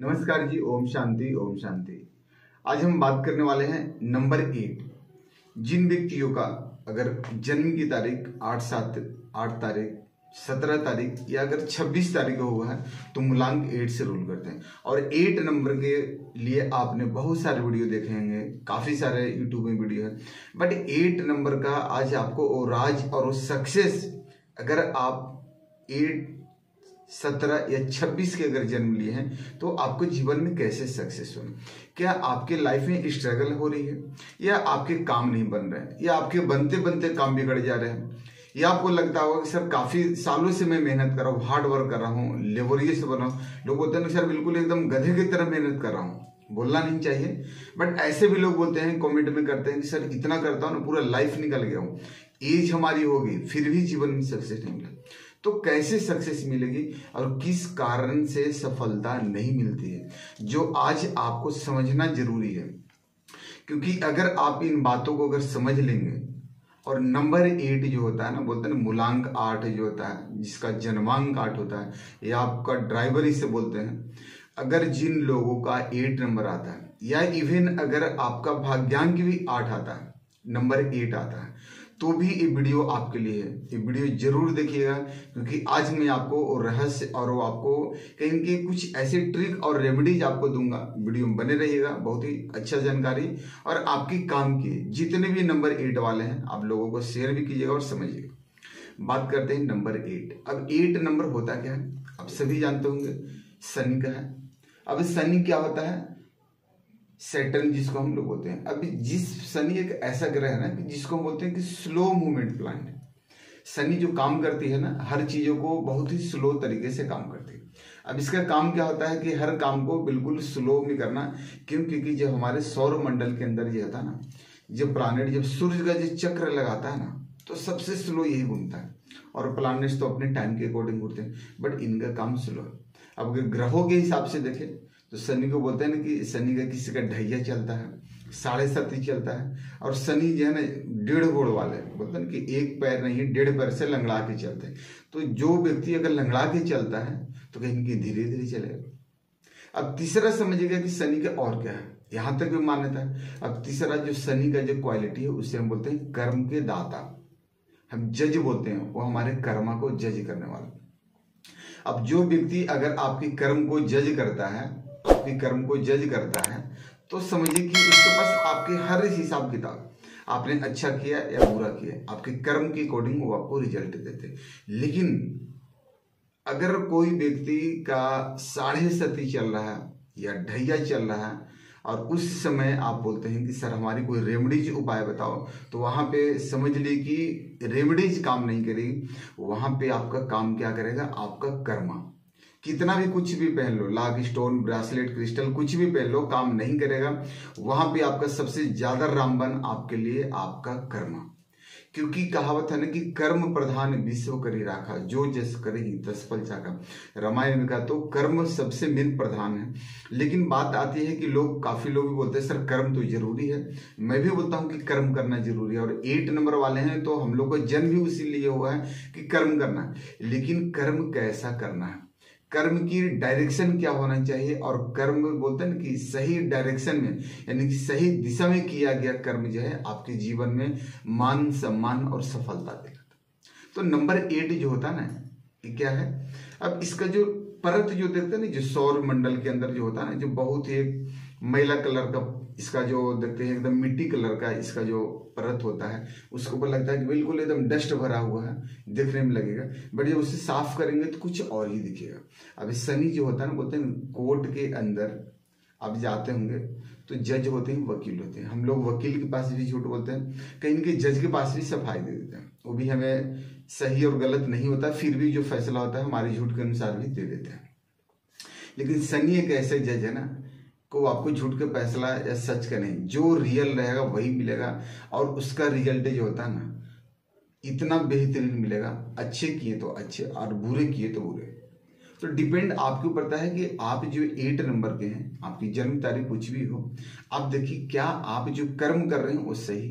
नमस्कार जी। ओम शांति ओम शांति। आज हम बात करने वाले हैं नंबर 8। जिन व्यक्तियों का अगर जन्म की तारीख 8/7, 8 तारीख, 17 तारीख या अगर 26 तारीख को हुआ है तो मूलांक 8 से रूल करते हैं। और 8 नंबर के लिए आपने बहुत सारे वीडियो देखे होंगे, काफी सारे यूट्यूब में वीडियो है, बट 8 नंबर का आज आपको वो राज और वो सक्सेस, अगर आप 8, 17 या 26 के अगर जन्म लिए हैं तो आपको जीवन में कैसे सक्सेस होना, क्या आपके लाइफ में स्ट्रगल हो रही है या आपके काम नहीं बन रहे हैं या आपके बनते बनते काम बिगड़ जा रहे हैं, या आपको लगता होगा कि सर काफी सालों से मैं मेहनत कर रहा हूँ, हार्ड वर्क कर रहा हूँ, लेबोरियस बना हूँ। लोग बोलते हैं सर बिल्कुल एकदम गधे की तरह मेहनत कर रहा हूँ। बोलना नहीं चाहिए, बट ऐसे भी लोग बोलते हैं, कमेंट में करते हैं कि सर इतना करता हूँ ना पूरा लाइफ निकल गया हूँ, एज हमारी होगी फिर भी जीवन में सक्सेस नहीं मिला। तो कैसे सक्सेस मिलेगी और किस कारण से सफलता नहीं मिलती है, जो आज आपको समझना जरूरी है। क्योंकि अगर आप इन बातों को अगर समझ लेंगे, और नंबर 8 जो होता है ना, बोलते हैं ना मूलांक 8 जो होता है, जिसका जन्मांक 8 होता है, या आपका ड्राइवर इसे बोलते हैं। अगर जिन लोगों का 8 नंबर आता है, या इवन अगर आपका भाग्यांक भी 8 आता है, नंबर 8 आता है, तो भी ये वीडियो आपके लिए है। ये वीडियो जरूर देखिएगा, क्योंकि आज मैं आपको रहस्य और वो आपको कहीं के कुछ ऐसे ट्रिक और रेमेडीज आपको दूंगा। वीडियो में बने रहिएगा, बहुत ही अच्छा जानकारी और आपके काम की जितने भी नंबर 8 वाले हैं आप लोगों को शेयर भी कीजिएगा और समझिएगा। बात करते हैं नंबर 8। अब 8 नंबर होता क्या है आप सभी जानते होंगे, शनि का है। अब शनि क्या होता है, सैटर्न जिसको हम लोग बोलते हैं। अभी जिस शनि एक ऐसा ग्रह है ना कि जिसको हम बोलते हैं कि स्लो मूवमेंट प्लानेट। शनि जो काम करती है ना, हर चीजों को बहुत ही स्लो तरीके से काम करती है। अब इसका काम क्या होता है कि हर काम को बिल्कुल स्लो में करना। क्यों? क्योंकि जब हमारे सौर मंडल के अंदर ये होता है ना, जब प्लानेट जब सूर्य का जो चक्र लगाता है ना, तो सबसे स्लो यही घूमता है। और प्लानेट्स तो अपने टाइम के अकॉर्डिंग घूमते हैं, बट इनका काम स्लो है। अब अगर ग्रहों के हिसाब से देखें तो शनि को बोलते हैं ना कि शनि का किसी का ढैया चलता है, 7.5 चलता है। और शनि जो है ना 1.5 गोड़ वाले, बोलते हैं कि एक पैर नहीं 1.5 पैर से लंगड़ा के चलते हैं। तो जो व्यक्ति अगर लंगड़ा के चलता है तो कहीं कि धीरे धीरे चलेगा। अब तीसरा समझिएगा कि शनि का और क्या है, यहां तक भी मान्यता है। अब तीसरा जो शनि का जो क्वालिटी है उसे हम बोलते हैं कर्म के दाता, हम जज बोलते हैं, वो हमारे कर्मा को जज करने वाला। अब जो व्यक्ति अगर आपकी कर्म को जज करता है, आपके कर्म को जज करता है, तो समझिए कि उसके पास आपके हर हिसाब किताब, आपने अच्छा किया या बुरा किया, आपके कर्म के अकॉर्डिंग वो आपको रिजल्ट देते। लेकिन अगर कोई व्यक्ति का 7.5 चल रहा है या ढैया चल रहा है और उस समय आप बोलते हैं कि सर हमारी कोई रेमेडीज उपाय बताओ, तो वहां पे समझ ली कि रेमेडीज काम नहीं करेगी। वहां पे आपका काम क्या करेगा, आपका कर्मा। कितना भी कुछ भी पहन लो, लाख, स्टोन, ब्रासलेट, क्रिस्टल, कुछ भी पहन लो, काम नहीं करेगा। वहां पे आपका सबसे ज्यादा रामबन आपके लिए आपका कर्म। क्योंकि कहावत है ना कि कर्म प्रधान विश्व करी राखा, जो जस करेगी तस फल चाखा। रामायण में कहा तो कर्म सबसे मेन प्रधान है। लेकिन बात आती है कि लोग, काफी लोग भी बोलते हैं सर कर्म तो जरूरी है। मैं भी बोलता हूं कि कर्म करना जरूरी है। और 8 नंबर वाले हैं तो हम लोग का जन्म भी उसी लिए हुआ है कि कर्म करना है। लेकिन कर्म कैसा करना है, कर्म की डायरेक्शन क्या होना चाहिए, और कर्म बोलते हैं कि सही डायरेक्शन में, यानी कि सही दिशा में किया गया कर्म जो है आपके जीवन में मान, सम्मान और सफलता देगा। तो नंबर 8 जो होता है ना, ये क्या है, अब इसका जो परत जो देखते हैं ना, जो सौर मंडल के अंदर जो होता है ना, जो बहुत ही मैला कलर का, इसका जो देखते हैं एकदम मिट्टी कलर का इसका जो परत होता है, उसके ऊपर लगता है कि बिल्कुल एकदम डस्ट भरा हुआ है, देखने में लगेगा। बट जब उसे साफ करेंगे तो कुछ और ही दिखेगा। अब शनि जो होता है ना, बोलते हैं कोर्ट के अंदर आप जाते होंगे तो जज होते हैं, वकील होते हैं। हम लोग वकील के पास भी झूठ बोलते हैं, कहीं के जज के पास भी सफाई दे देते हैं। वो भी हमें सही और गलत नहीं होता, फिर भी जो फैसला होता है हमारे झूठ के अनुसार भी दे देते हैं। लेकिन शनि एक ऐसे जज है ना को आपको झूठ के फैसला या सच का नहीं, जो रियल रहेगा वही मिलेगा। और उसका रिजल्ट जो होता है ना, इतना बेहतरीन मिलेगा। अच्छे किए तो अच्छे और बुरे किए तो बुरे। तो डिपेंड आपके ऊपर पड़ता है कि आप जो 8 नंबर के हैं, आपकी जन्म तारीख कुछ भी हो, आप देखिए क्या आप जो कर्म कर रहे हैं वो सही।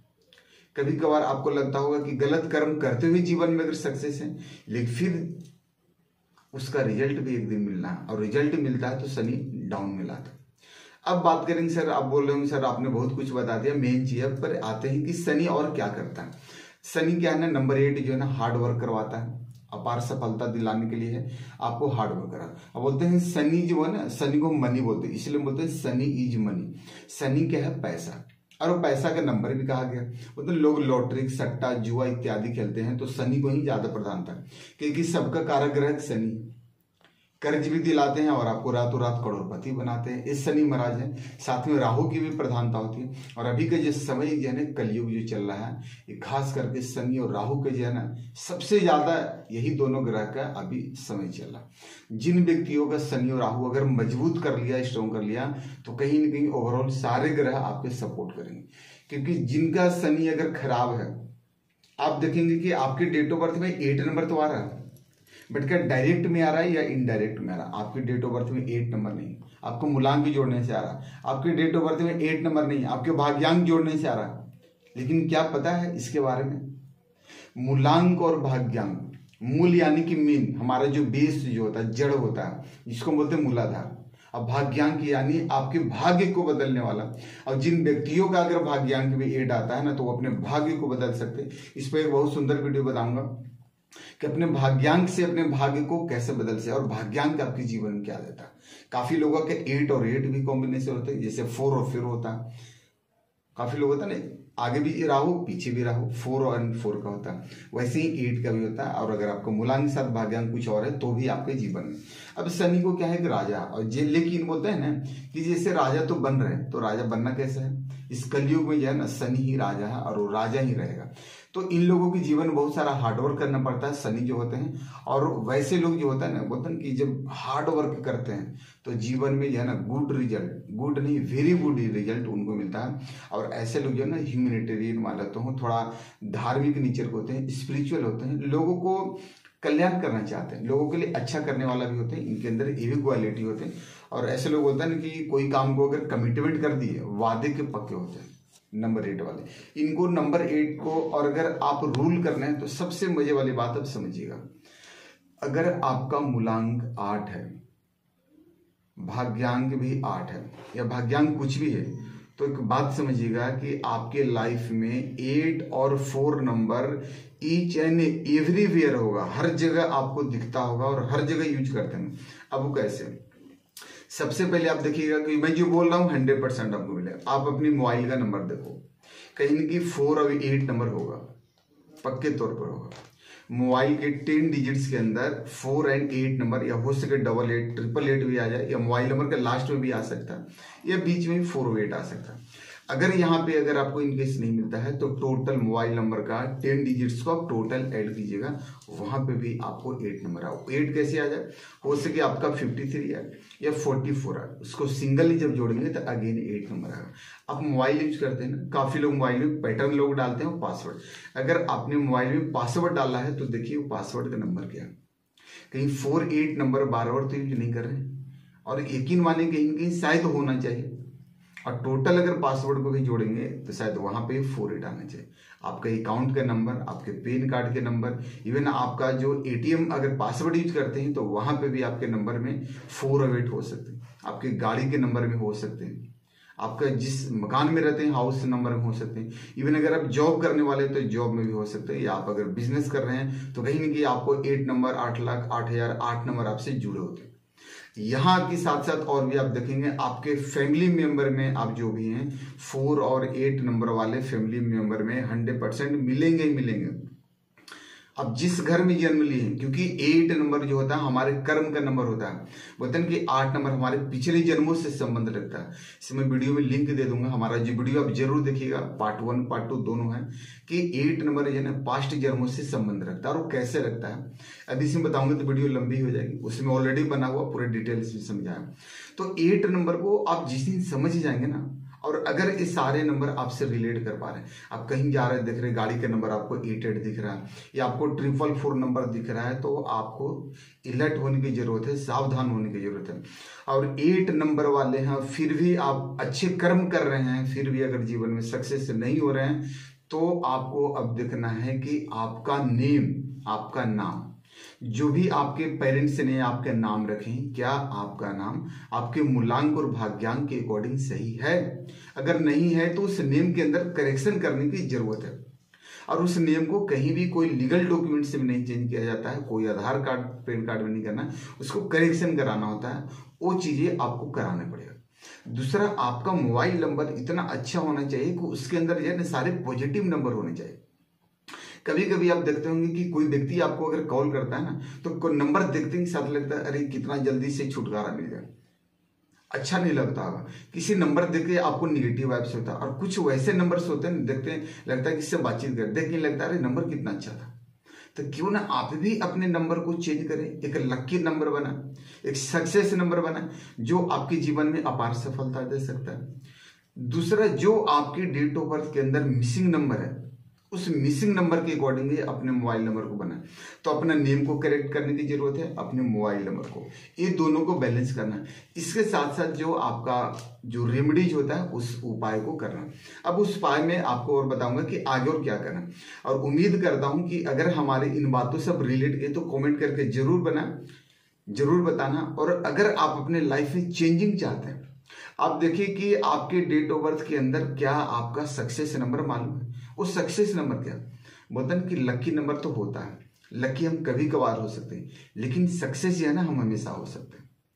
कभी कभार आपको लगता होगा कि गलत कर्म करते हुए जीवन में अगर सक्सेस है, लेकिन फिर उसका रिजल्ट भी एक दिन मिलना है, और रिजल्ट मिलता है तो शनि डाउन में लाता है। अब बात करेंगे सर, आप बोल रहे होंगे सर आपने बहुत कुछ बता दिया, मेन चीज पर आते हैं कि शनि और क्या करता है। शनि क्या है ना, नंबर 8 जो है ना हार्ड वर्क करवाता है, अपार सफलता दिलाने के लिए है आपको हार्ड वर्क करा। अब बोलते हैं शनि जो है ना, शनि को मनी बोलते हैं, इसलिए बोलते हैं शनि इज मनी। शनि क्या है, पैसा, और पैसा का नंबर भी कहा गया। मतलब लोग लॉटरी, सट्टा, जुआ इत्यादि खेलते हैं तो शनि को ही ज्यादा प्रधानता है, क्योंकि सबका कारक ग्रह शनि, कर्ज भी दिलाते हैं और आपको रातों रात करोड़पति बनाते हैं, इस शनि महाराज हैं। साथ में राहु की भी प्रधानता होती है। और अभी का जो समय जो है ना, कलयुग जो चल रहा है, ये खास करके शनि और राहु के जो है ना, सबसे ज्यादा यही दोनों ग्रह का अभी समय चल रहा है। जिन व्यक्तियों का शनि और राहु अगर मजबूत कर लिया, स्ट्रॉन्ग कर लिया, तो कहीं ना कहीं ओवरऑल सारे ग्रह आपके सपोर्ट करेंगे। क्योंकि जिनका शनि अगर खराब है, आप देखेंगे कि आपके डेट ऑफ बर्थ में 8 नंबर तो आ रहा है, बट क्या डायरेक्ट में आ रहा है या इनडायरेक्ट में आ रहा है? आपके डेट ऑफ बर्थ में 8 नंबर नहीं, आपको मूलांक जोड़ने से आ रहा है। आपके डेट ऑफ बर्थ में 8 नंबर नहीं, आपके भाग्यांक जोड़ने से आ रहा है। लेकिन क्या पता है इसके बारे में? मूलांक और भाग्यांक, मूल यानी कि मीन, हमारा जो बेस जो होता है, जड़ होता है, जिसको बोलते हैं मूलाधार। अब भाग्यांक यानी आपके भाग्य को बदलने वाला। और जिन व्यक्तियों का अगर भाग्यांक भी 8 आता है ना, तो वो अपने भाग्य को बदल सकते हैं। इस पर एक बहुत सुंदर वीडियो बताऊंगा कि अपने भाग्यांक से अपने भाग्य को कैसे बदल से, और भाग्यांक आपके जीवन में क्या देता है। काफी लोगों के 8 और 8 भी कॉम्बिनेशन होते हैं, जैसे 4 और फिर होता है। काफी लोग होता है ना, आगे भी राहु पीछे भी राहु, 4 और 4 का होता है, वैसे ही 8 का भी होता है। और अगर आपको मूलांक के साथ भाग्यांक कुछ और है तो भी आपके जीवन में। अब शनि को क्या है कि राजा, और जे लेकिन बोलते हैं ना कि जैसे राजा तो बन रहे हैं, तो राजा बनना कैसे है? इस कलयुग में जो है ना, शनि ही राजा है और वो राजा ही रहेगा। तो इन लोगों के जीवन में बहुत सारा हार्डवर्क करना पड़ता है, शनि जो होते हैं। और वैसे लोग जो होता है ना, बोलते हैं कि जब हार्ड वर्क करते हैं तो जीवन में जो है ना गुड रिजल्ट, गुड नहीं वेरी गुड रिजल्ट उनको मिलता है। और ऐसे लोग जो है ना ह्यूमैनिटेरियन मान लेता हूँ, थोड़ा धार्मिक नेचर के होते हैं, स्पिरिचुअल होते हैं, लोगों को कल्याण करना चाहते हैं, लोगों के लिए अच्छा करने वाला भी होते हैं, इनके अंदर ये भी क्वालिटी होते हैं। और ऐसे लोग होता है ना कि कोई काम को अगर कमिटमेंट कर दिए, वादे के पक्के होते हैं। नंबर 8 वाले, इनको नंबर 8 को, और अगर आप रूल करना है तो सबसे मजे वाली बात अब समझिएगा, अगर आपका मूलांक 8 है, भाग्यांक भी 8 है, या भाग्यांक कुछ भी है, तो एक बात समझिएगा कि आपके लाइफ में 8 और 4 नंबर ईच एंड एवरीवेयर होगा, हर जगह आपको दिखता होगा और हर जगह यूज करते हैं। अब वो कैसे? सबसे पहले आप देखिएगा कि मैं जो बोल रहा हूँ 100% आपको मिलेगा। आप अपनी मोबाइल का नंबर देखो, कहीं ना कहीं 4 और 8 नंबर होगा, पक्के तौर पर होगा। मोबाइल के 10 डिजिट्स के अंदर 4 और 8 नंबर, या हो सके 88, 888 भी आ जाए, या मोबाइल नंबर के लास्ट में भी आ सकता है, या बीच में भी 4 और 8 आ सकता है। अगर यहाँ पे अगर आपको इनकेस नहीं मिलता है तो टोटल मोबाइल नंबर का 10 डिजिट्स को आप टोटल ऐड कीजिएगा, वहां पे भी आपको 8 नंबर आओ। 8 कैसे आ जाए? हो सके आपका 53 है या 44 है, उसको सिंगल जब जोड़ेंगे तो अगेन 8 नंबर आएगा। आप मोबाइल यूज करते हैं ना, काफी लोग मोबाइल में पैटर्न लोग डालते हैं पासवर्ड। अगर आपने मोबाइल में पासवर्ड डाला है तो देखिए वो पासवर्ड का नंबर क्या है। कहीं 4 8 नंबर बार बार तो यूज नहीं कर रहे हैं, और यकीन माने कहीं कहीं शायद होना चाहिए। और टोटल अगर पासवर्ड को भी जोड़ेंगे तो शायद वहां पे 4 8 आना चाहिए। आपका अकाउंट का नंबर, आपके पैन कार्ड के नंबर, इवन आपका जो एटीएम अगर पासवर्ड यूज करते हैं तो वहां पे भी आपके नंबर में 4 और 8 हो सकते हैं। आपके गाड़ी के नंबर में हो सकते हैं, आपका जिस मकान में रहते हैं हाउस नंबर में हो सकते हैं। इवन अगर आप जॉब करने वाले तो जॉब में भी हो सकते हैं, या आप अगर बिजनेस कर रहे हैं तो कहीं ना कहीं आपको 8 नंबर, 8 लाख, 8,000, 8 नंबर आपसे जुड़े होते हैं। यहाँ के साथ साथ और भी आप देखेंगे आपके फैमिली मेंबर में, आप जो भी हैं 4 और 8 नंबर वाले फैमिली मेंबर में 100% मिलेंगे ही मिलेंगे। अब जिस घर में जन्म लिए हैं, क्योंकि 8 नंबर जो होता है हमारे कर्म का नंबर होता है, बोलते हैं कि 8 नंबर हमारे पिछले जन्मों से संबंध रखता है। इसमें वीडियो में लिंक दे दूंगा, हमारा जो वीडियो आप जरूर देखिएगा, पार्ट 1 पार्ट 2 दोनों है, कि 8 नंबर जो है ना पास्ट जन्मों से संबंध रखता है। और वो कैसे रखता है अभी इसमें बताऊंगा तो वीडियो लंबी हो जाएगी, उसमें ऑलरेडी बना हुआ पूरे डिटेल्स में समझाया। तो 8 नंबर को आप जिस दिन समझ जाएंगे ना, और अगर ये सारे नंबर आपसे रिलेट कर पा रहे हैं, आप कहीं जा रहे देख रहे गाड़ी का नंबर आपको 88 दिख रहा है, या आपको 444 नंबर दिख रहा है, तो आपको अलर्ट होने की जरूरत है, सावधान होने की जरूरत है। और 8 नंबर वाले हैं फिर भी आप अच्छे कर्म कर रहे हैं, फिर भी अगर जीवन में सक्सेस नहीं हो रहे हैं, तो आपको अब देखना है कि आपका नेम, आपका नाम, जो भी आपके पेरेंट्स ने आपका नाम रखें, क्या आपका नाम आपके मूलांक और भाग्यांक के अकॉर्डिंग सही है? अगर नहीं है तो उस नेम के अंदर करेक्शन करने की जरूरत है। और उस नेम को कहीं भी कोई लीगल डॉक्यूमेंट से भी नहीं चेंज किया जाता है, कोई आधार कार्ड पैन कार्ड में नहीं करना, उसको करेक्शन कराना होता है। वो चीजें आपको कराना पड़ेगा। दूसरा, आपका मोबाइल नंबर इतना अच्छा होना चाहिए कि उसके अंदर जो है सारे पॉजिटिव नंबर होने चाहिए। कभी कभी आप देखते होंगे कि कोई व्यक्ति आपको अगर कॉल करता है ना, तो नंबर देखते ही साथ लगता है अरे कितना जल्दी से छुटकारा मिल जाए, अच्छा नहीं लगता होगा। किसी नंबर देख के आपको निगेटिव वाइब्स होता है, और कुछ वैसे नंबर्स होते हैं देखते हैं लगता है किससे बातचीत कर, देख के लगता है अरे नंबर कितना अच्छा था। तो क्यों ना आप भी अपने नंबर को चेंज करें, एक लकी नंबर बना, एक सक्सेस नंबर बना, जो आपके जीवन में अपार सफलता दे सकता है। दूसरा, जो आपके डेट ऑफ बर्थ के अंदर मिसिंग नंबर है, उस मिसिंग नंबर के अकॉर्डिंग अपने मोबाइल नंबर को बनाए। तो अपना नेम को करेक्ट करने की जरूरत है, अपने मोबाइल नंबर को, ये दोनों को बैलेंस करना। इसके साथ साथ जो आपका जो रेमेडीज होता है उस उपाय को करना। अब उस उपाय में आपको और बताऊंगा कि आगे और क्या करना। और उम्मीद करता हूं कि अगर हमारे इन बातों से रिलेट किए तो कॉमेंट करके जरूर जरूर बताना। और अगर आप अपने लाइफ में चेंजिंग चाहते हैं, आप देखिए कि आपके डेट ऑफ बर्थ के अंदर क्या आपका सक्सेस नंबर मालूम है? वो सक्सेस नंबर क्या बोलते हैं कि लकी नंबर तो होता है, लकी हम कभी कभार हो सकते हैं, लेकिन सक्सेस जो है ना हम हमेशा हो सकते हैं।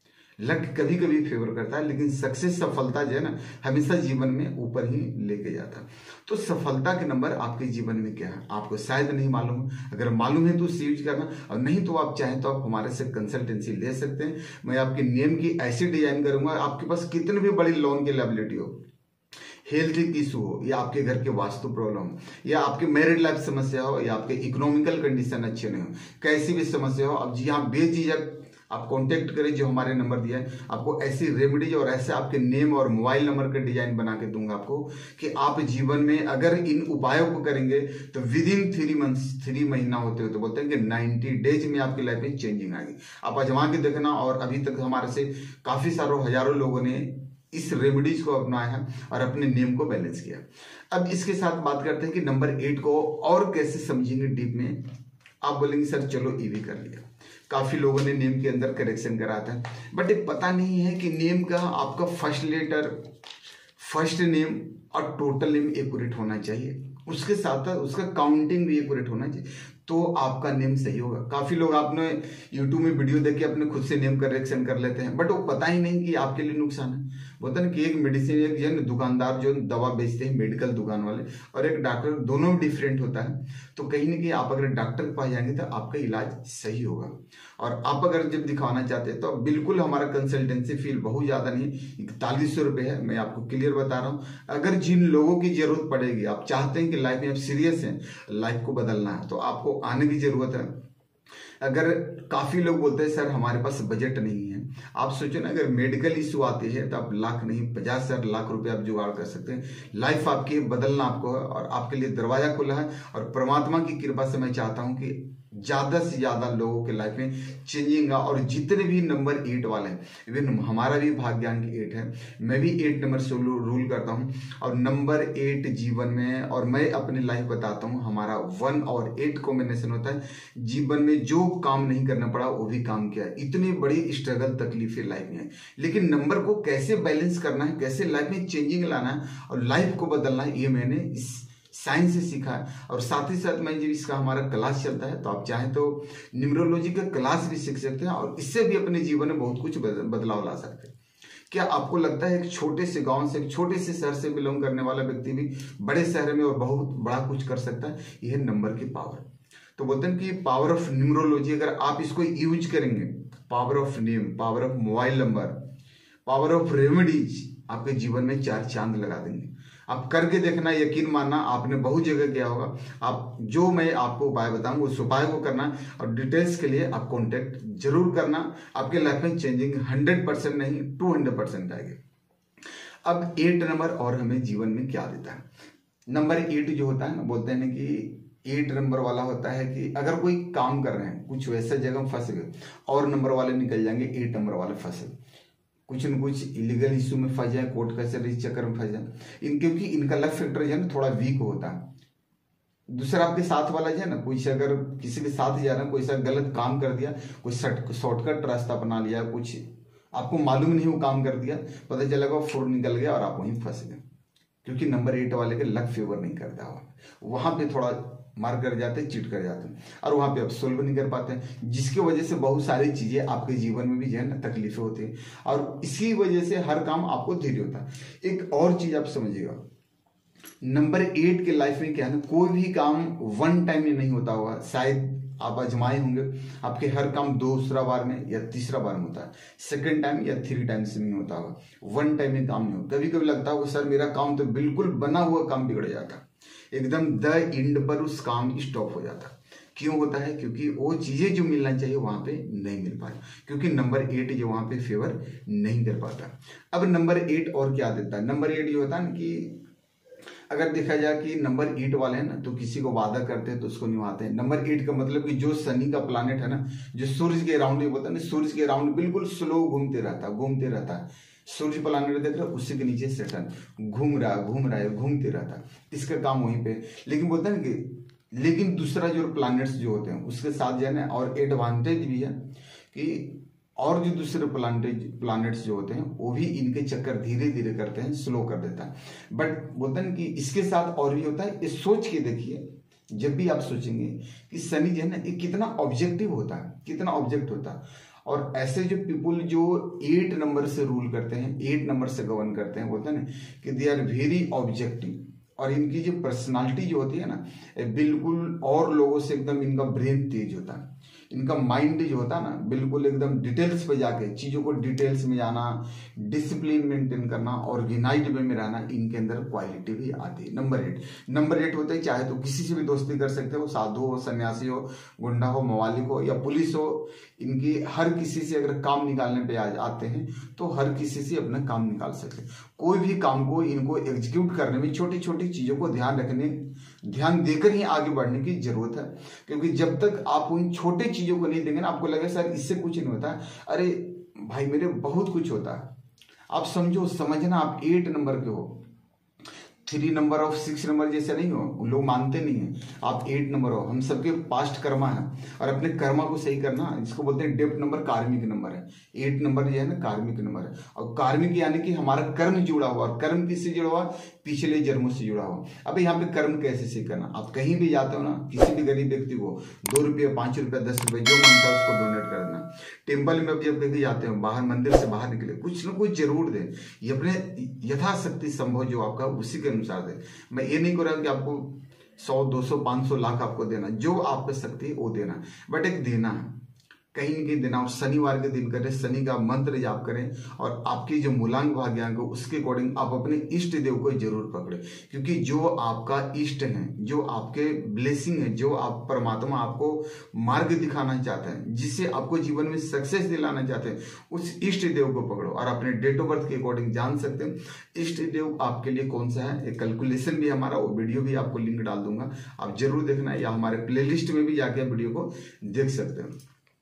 लक कभी कभी फेवर करता है, लेकिन सक्सेस, सफलता जो है ना हमेशा जीवन में ऊपर ही लेके जाता है। तो सफलता के नंबर आपके जीवन में क्या है आपको शायद नहीं मालूम। अगर मालूम है तो उसे यूज करना, और नहीं तो आप चाहें तो आप हमारे से कंसल्टेंसी ले सकते हैं। मैं आपके नेम की ऐसी डिजाइन करूंगा, आपके पास कितने भी बड़ी लोन की लायबिलिटी हो, हेल्थ इशू हो, या आपके घर के वास्तु प्रॉब्लम, या आपके मैरिड लाइफ समस्या हो, या आपके इकोनॉमिकल कंडीशन अच्छे नहीं हो, कैसी भी समस्या हो, अब जी हाँ बेझिझक आप कांटेक्ट करें, जो हमारे नंबर दिया है। आपको ऐसी रेमेडीज और ऐसे आपके नेम और मोबाइल नंबर का डिजाइन बना के दूंगा आपको, कि आप जीवन में अगर इन उपायों को करेंगे तो विद इन 3 मंथ्स, 3 महीना होते होते बोलते हैं कि 90 डेज में आपकी लाइफ में चेंजिंग आएगी। आप आजमा के देखना। और अभी तक हमारे से काफी सारों हजारों लोगों ने इस रेमेडीज को अपनाया है और अपने नेम को बैलेंस किया। अब इसके साथ बात करते हैं कि नंबर 8 को और कैसे समझेंगे डीप में। आप बोलेंगे सर चलो ये भी कर लिया, काफी लोगों ने नेम के अंदर करेक्शन करा था, बट ये पता नहीं है कि नेम का आपका फर्स्ट लेटर, फर्स्ट नेम और टोटल नेम एक्यूरेट होना चाहिए, उसके साथ साथ उसका काउंटिंग भी एक्यूरेट होना चाहिए, तो आपका नेम सही होगा। काफी लोग आपने यूट्यूब में वीडियो देख के अपने खुद से नेम करेक्शन कर लेते हैं, बट वो पता ही नहीं कि आपके लिए नुकसान है। बोलते हैं कि एक मेडिसिन, एक जो दुकानदार जो दवा बेचते हैं, मेडिकल दुकान वाले, और एक डॉक्टर, दोनों में डिफरेंट होता है। तो कहीं ना कहीं आप अगर डॉक्टर के पास जाएंगे तो आपका इलाज सही होगा। और आप अगर जब दिखाना चाहते हैं तो बिल्कुल हमारा कंसल्टेंसी फीस बहुत ज्यादा नहीं, 4100 रुपये है। मैं आपको क्लियर बता रहा हूँ। अगर जिन लोगों की जरूरत पड़ेगी, आप चाहते हैं कि लाइफ में आप सीरियस हैं, लाइफ को बदलना है, तो आपको आने की जरूरत है। अगर काफी लोग बोलते हैं सर हमारे पास बजट नहीं है, आप सोचो ना, अगर मेडिकल इशू आती है तो आप लाख नहीं 50,000 लाख रुपए आप जुगाड़ कर सकते हैं। लाइफ आपकी बदलना आपको है, और आपके लिए दरवाजा खुला है। और परमात्मा की कृपा से मैं चाहता हूं कि ज्यादा से ज्यादा लोगों के लाइफ में चेंजिंग आ। और जितने भी नंबर 8 वाले हैं, इवन हमारा भी भाग्यांक 8 है, मैं भी 8 नंबर से रूल करता हूं। और नंबर 8 जीवन में, और मैं अपनी लाइफ बताता हूं, हमारा 1 और 8 कॉम्बिनेशन होता है। जीवन में जो काम नहीं करना पड़ा वो भी काम किया। इतनी बड़ी स्ट्रगल तकलीफें लाइफ में है, लेकिन नंबर को कैसे बैलेंस करना है, कैसे लाइफ में चेंजिंग लाना है और लाइफ को बदलना है, ये मैंने इस साइंस से सीखा है। और साथ ही साथ मैं जब इसका हमारा क्लास चलता है, तो आप चाहें तो न्यूमरोलॉजी का क्लास भी सीख सकते हैं, और इससे भी अपने जीवन में बहुत कुछ बदलाव ला सकते हैं। क्या आपको लगता है एक छोटे से गांव से, एक छोटे से शहर से बिलोंग करने वाला व्यक्ति भी बड़े शहर में और बहुत बड़ा कुछ कर सकता है? यह नंबर की पावर। तो बोलते हैं कि पावर ऑफ न्यूमरोलॉजी, अगर आप इसको यूज करेंगे, power of name, power of mobile number, power of remedies, आपके जीवन में 4 चांद लगा देंगे। आप करके देखना, यकीन मानना, आपने बहुत जगह किया होगा। आप जो मैं आपको उपाय बताऊंगा उस उपाय को करना, और डिटेल्स के लिए आप कांटेक्ट जरूर करना। आपके लाइफ में चेंजिंग 100% नहीं 200% आएगी। अब 8 नंबर और हमें जीवन में क्या देता है? नंबर 8 जो होता है ना, बोलते हैं कि 8 नंबर वाला होता है कि अगर कोई काम कर रहे हैं, कुछ वैसा जगह फंस गए, और नंबर वाले निकल जाएंगे, 8 नंबर वाले फंसे, कुछ न कुछ इलीगल इशू में फंस जाए, कोर्ट कचहरी चक्कर में फंस जाए, क्योंकि इनका लक फैक्टर जो है ना थोड़ा वीक होता है। दूसरा आपके साथ वाला जो है ना, कोई से अगर किसी के साथ जा रहा है, कोई सा गलत काम कर दिया, कोई शॉर्टकट रास्ता अपना लिया, कुछ आपको मालूम नहीं वो काम कर दिया, पता चलेगा फुर निकल गया और आप वहीं फंस गए, क्योंकि नंबर 8 वाले के लक फेवर नहीं करता हो, वहां पे थोड़ा मार कर जाते हैं, चीट कर जाते हैं, और वहां पे आप सोल्व नहीं कर पाते हैं, जिसकी वजह से बहुत सारी चीजें आपके जीवन में भी जो है ना तकलीफें होती है, और इसी वजह से हर काम आपको धीरे होता है। एक और चीज आप समझिएगा, नंबर 8 के लाइफ में क्या है ना, कोई भी काम वन टाइम में नहीं होता होगा, शायद आप आजमाए होंगे, आपके हर काम दूसरा बार में या तीसरा बार में होता है, सेकंड टाइम या 3 टाइम से नहीं होता होगा, वन टाइम में काम नहीं होता। कभी कभी लगता होगा सर मेरा काम तो बिल्कुल बना हुआ काम बिगड़ जाता, एकदम द एंड पर उस काम स्टॉप हो जाता। क्यों होता है? क्योंकि वो चीजें जो मिलना चाहिए वहां पे नहीं मिल पाए, क्योंकि नंबर 8 जो वहां पे फेवर नहीं कर पाता। अब नंबर 8 और क्या देता है, नंबर 8 जो होता है ना कि अगर देखा जाए कि नंबर 8 वाले हैं ना, तो किसी को वादा करते हैं तो उसको निभाते हैं। नंबर 8 का मतलब कि जो शनि का प्लानेट है ना, जो सूर्य के अराउंड होता है ना, सूर्य के अराउंड बिल्कुल स्लो घूमते रहता है। सूर्य प्लानेट देख रहे हो, उसी के नीचे सैटर्न घूम रहा है, घूमते रहता है, इसका काम वहीं पे। लेकिन बोलते हैं कि लेकिन दूसरा जो प्लानेट्स जो होते हैं उसके साथ जो है ना, और एडवांटेज भी है कि और जो दूसरे प्लानेट्स जो होते हैं वो भी इनके चक्कर धीरे धीरे करते हैं, स्लो कर देता है। बट बोलते हैं कि इसके साथ और भी होता है, ये सोच के देखिए, जब भी आप सोचेंगे कि शनि जो है ना, ये कितना ऑब्जेक्टिव होता है, कितना ऑब्जेक्ट होता है। और ऐसे जो पीपुल जो 8 नंबर से रूल करते हैं, 8 नंबर से गवर्न करते हैं, बोलते हैं ना कि दे आर वेरी ऑब्जेक्टिव, और इनकी जो पर्सनालिटी जो होती है ना, बिल्कुल और लोगों से एकदम इनका ब्रेन तेज होता है, इनका माइंड जो होता है ना बिल्कुल एकदम डिटेल्स पे जाके चीजों को डिटेल्स में जाना, डिसिप्लिन मेंटेन करना, ऑर्गेनाइज्ड वे में रहना, इनके अंदर क्वालिटी भी आती है। नंबर 8 होते हैं, चाहे तो किसी से भी दोस्ती कर सकते हो, साधु हो, सन्यासी हो, गुंडा हो, मवालिक हो या पुलिस हो, इनकी हर किसी से अगर काम निकालने पे आते हैं तो हर किसी से अपना काम निकाल सकते हैं। कोई भी काम को इनको एग्जीक्यूट करने में छोटी छोटी चीजों को ध्यान देकर ही आगे बढ़ने की जरूरत है, क्योंकि जब तक आप उन छोटे चीजों को नहीं देंगे ना, आपको लगेगा सर इससे कुछ नहीं होता, अरे भाई मेरे बहुत कुछ होता है। आप समझना आप 8 नंबर के हो, 3 नंबर और 6 नंबर जैसे नहीं हो, लोग मानते नहीं है। आप 8 नंबर हो, हम सबके पास्ट कर्मा है, और अपने कर्मा को सही करना, इसको बोलते हैं डेप्थ नंबर, कार्मिक नंबर है। 8 नंबर जो है ना कार्मिक नंबर है, और कार्मिक यानी कि हमारा कर्म जुड़ा हुआ, और कर्म किससे जुड़ा हुआ? पिछले जन्मों से जुड़ा हुआ। अब यहाँ पे कर्म कैसे सही करना, आप कहीं भी जाते हो ना, किसी भी गरीब व्यक्ति को 2 रुपये, 5 रुपये, 10 रुपये जो मानता है उसको डोनेट कर देना। टेम्पल में अब जब कहीं जाते हो, बाहर मंदिर से बाहर निकले, कुछ ना कुछ जरूर दे, ये अपने यथाशक्ति संभव जो आपका उसी के अनुसार दे। मैं ये नहीं कर रहा कि आपको 100, 200, 500, लाख आपको देना, जो आप पे शक्ति है वो देना, बट एक देना है, कहीं न कहीं देना। और शनिवार के दिन करें, शनि का मंत्र जाप करें, और आपकी जो मूलांक भाग्यांक हो उसके अकॉर्डिंग आप अपने इष्ट देव को जरूर पकड़े, क्योंकि जो आपका इष्ट है, जो आपके ब्लेसिंग है, जो आप परमात्मा आपको मार्ग दिखाना चाहते हैं, जिससे आपको जीवन में सक्सेस दिलाना चाहते हैं, उस इष्ट देव को पकड़ो। और अपने डेट ऑफ बर्थ के अकॉर्डिंग जान सकते हैं इष्ट देव आपके लिए कौन सा है। एक कैलकुलेशन भी हमारा, वो वीडियो भी आपको लिंक डाल दूंगा, आप जरूर देखना, या हमारे प्लेलिस्ट में भी जाके वीडियो को देख सकते हैं।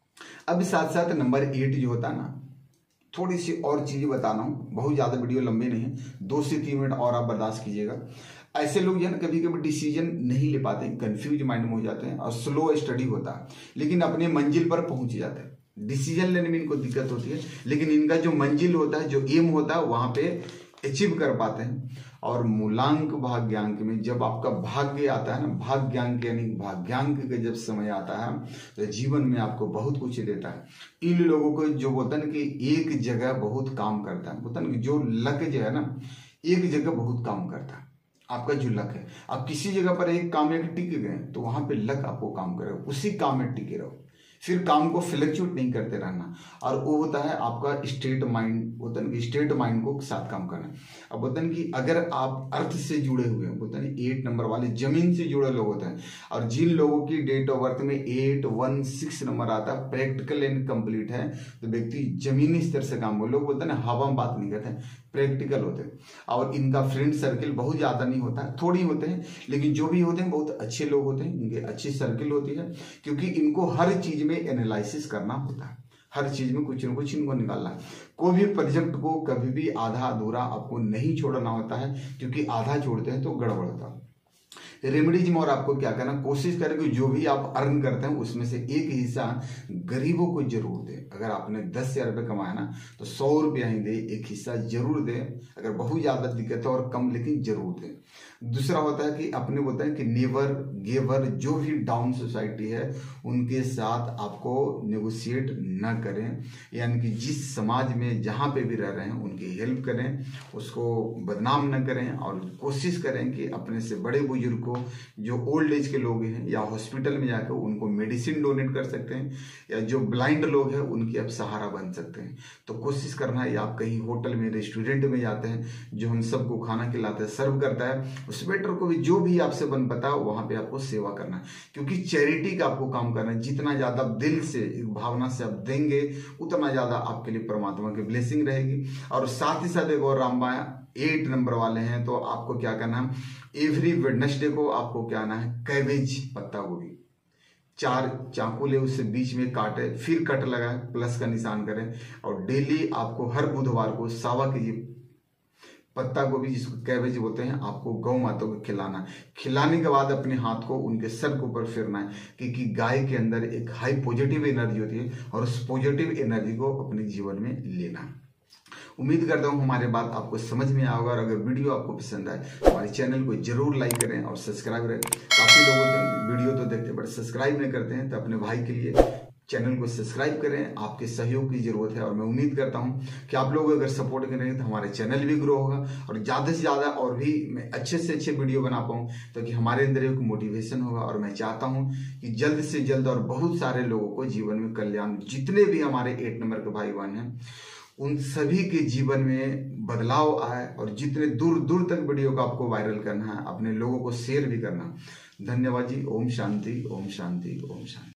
अब साथ साथ नंबर 8 जो होता है ना, थोड़ी सी और चीजें बताना हूं, बहुत ज्यादा वीडियो लंबी नहीं है, 2 से 3 मिनट और आप बर्दाश्त कीजिएगा। ऐसे लोग जो है ना कभी कभी डिसीजन नहीं ले पाते, कंफ्यूज माइंड में हो जाते हैं, और स्लो स्टडी होता है, लेकिन अपने मंजिल पर पहुंच जाते हैं। डिसीजन लेने में इनको दिक्कत होती है, लेकिन इनका जो मंजिल होता है, जो एम होता है, वहां पे अचीव कर पाते हैं। और मूलांक भाग्यांक में जब आपका भाग्य आता है ना, भाग्यांक यानी भाग्यांक का जब समय आता है तो जीवन में आपको बहुत कुछ देता है। इन लोगों को जो बोलते हैं कि एक जगह बहुत काम करता है, बोलते हैं जो लक जो है ना, एक जगह बहुत काम करता है। आपका जो लक है, आप किसी जगह पर एक काम में टिक गए तो वहां पे लक आपको काम करेगा, उसी काम में टिके रहो, फिर काम को फ्लक्चुएट नहीं करते रहना। और वो होता है आपका स्टेट माइंड, होता है स्टेट माइंड को साथ काम करना। अब होता है कि अगर आप अर्थ से जुड़े हुए हैं, होता है 8 नंबर वाले जमीन से जुड़े लोग होते हैं, और जिन लोगों की डेट ऑफ बर्थ में 8, 1, 6 नंबर आता है, प्रैक्टिकल एंड कंप्लीट है, तो व्यक्ति जमीनी स्तर से काम हो, लोग बोलते हैं ना हवा में बात नहीं करते हैं, प्रैक्टिकल होते हैं। और इनका फ्रेंड सर्किल बहुत ज्यादा नहीं होता है, थोड़ी होते हैं, लेकिन जो भी होते हैं बहुत अच्छे लोग होते हैं, इनके अच्छी सर्किल होती है, क्योंकि इनको हर चीज में एनालिसिस करना होता है, हर चीज में कुछ न कुछ इनको निकालना है। कोई भी प्रोजेक्ट को कभी भी आधा अधूरा आपको नहीं छोड़ना होता है, क्योंकि आधा छोड़ते हैं तो गड़बड़ होता है। रेमेडीज में और आपको क्या करना, कोशिश करें कि जो भी आप अर्न करते हैं उसमें से एक हिस्सा गरीबों को जरूर दें। अगर आपने 10,000 रुपये कमाया ना तो 100 रुपया ही दे, एक हिस्सा जरूर दें। अगर बहुत ज़्यादा दिक्कत है और कम, लेकिन जरूर दें। दूसरा होता है कि अपने बोलते हैं कि नेवर गेवर, जो भी डाउन सोसाइटी है उनके साथ आपको नेगोशिएट ना करें, यानी कि जिस समाज में जहाँ पे भी रह रहे हैं उनकी हेल्प करें, उसको बदनाम न करें। और कोशिश करें कि अपने से बड़े बुजुर्ग को, जो ओल्ड एज के लोग हैं, या हॉस्पिटल में जाकर उनको मेडिसिन डोनेट कर सकते हैं, या जो ब्लाइंड लोग हैं उनके आप सहारा बन सकते हैं। तो कोशिश करना है, आप कहीं होटल में, रेस्टोरेंट में जाते हैं, जो हम सबको खाना खिलाता है, सर्व करता है, उस वेटर को भी जो भी आपसे बन पता है वहां पे आपको सेवा करना है। क्योंकि चैरिटी का आपको काम करना है। जितना ज्यादा दिल से, भावना से आप देंगे, उतना ज्यादा आपके लिए परमात्मा की ब्लेसिंग रहेगी। और साथ ही साथ एक और रामबाण 8 नंबर वाले हैं, तो आपको क्या करना है, एवरी वेडनेसडे को आपको क्या करना है, कैबेज, पत्ता गोभी 4 चाकू ले, उससे बीच में काटे, फिर कट लगाए, प्लस का निशान करें। और डेली आपको हर बुधवार को 1.25 kg पत्ता गोभी, जिसको कैबेज बोलते हैं, आपको गौ माता को खिलाना है। खिलाने के बाद अपने हाथ को उनके सर के ऊपर फेरना है, क्योंकि गाय के अंदर एक हाई पॉजिटिव एनर्जी होती है और उस पॉजिटिव एनर्जी को अपने जीवन में लेना। उम्मीद करता हूँ हमारे बात आपको समझ में आएगा। और अगर वीडियो आपको पसंद आए तो हमारे चैनल को जरूर लाइक करें और सब्सक्राइब करें। काफी लोगों तो वीडियो तो देखते हैं बट सब्सक्राइब नहीं करते हैं, तो अपने भाई के लिए चैनल को सब्सक्राइब करें। आपके सहयोग की जरूरत है और मैं उम्मीद करता हूं कि आप लोग अगर सपोर्ट करेंगे तो हमारे चैनल भी ग्रो होगा और ज़्यादा से ज़्यादा और भी मैं अच्छे से अच्छे वीडियो बना पाऊँ, ताकि हमारे अंदर एक मोटिवेशन होगा। और मैं चाहता हूं कि जल्द से जल्द और बहुत सारे लोगों को जीवन में कल्याण, जितने भी हमारे 8 नंबर के भाई बहन हैं, उन सभी के जीवन में बदलाव आए। और जितने दूर दूर तक वीडियो को आपको वायरल करना है, अपने लोगों को शेयर भी करना। धन्यवाद जी। ओम शांति, ओम शांति, ओम शांति।